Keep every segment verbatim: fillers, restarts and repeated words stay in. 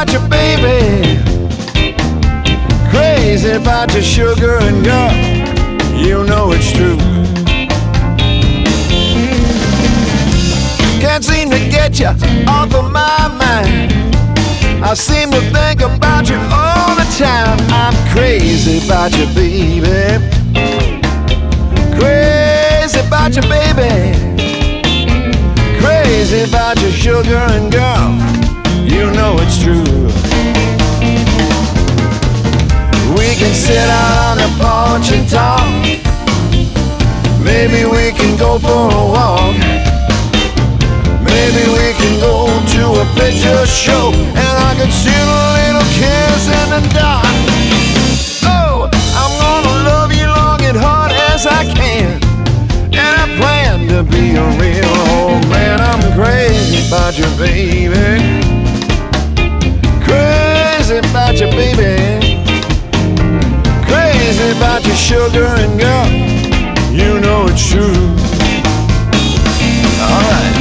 about your baby, crazy about your sugar, and girl, you know it's true. Can't seem to get you off of my mind. I seem to think about you all the time. I'm crazy about you, baby, crazy about you, baby, crazy about your sugar, and girl, you know it's true. We can sit out on the porch and talk. Maybe we can go for a walk. Maybe we can go to a picture show, and I can steal a little kiss in the dark. Oh, I'm gonna love you long and hard as I can, and I plan to be a real old man. I'm crazy about you, baby, crazy about you, baby, crazy about your sugar, and girl, you know it's true. All right.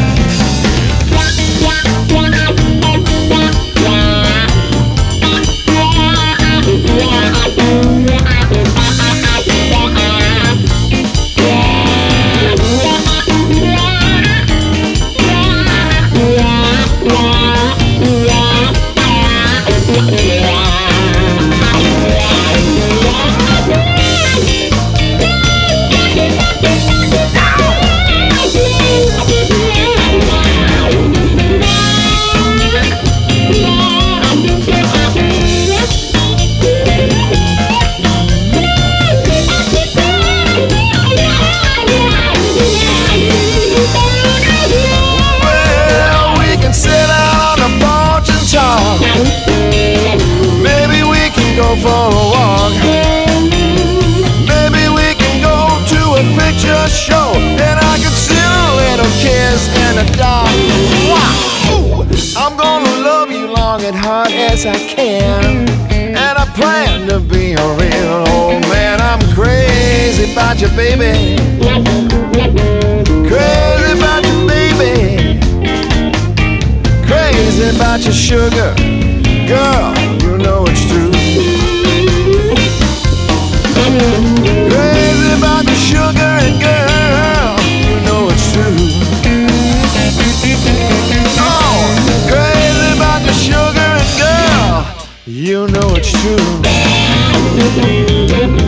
Maybe we can go for a walk. Maybe we can go to a picture show, and I can steal a little kiss in the dark. Wow. I'm gonna love you long and hard as I can, and I plan to be a real old man. I'm crazy about you, baby, crazy about you, baby, crazy about your sugar, girl, you know it's true. Crazy about the sugar, and girl, you know it's true. Oh, crazy about the sugar, and girl, you know it's true.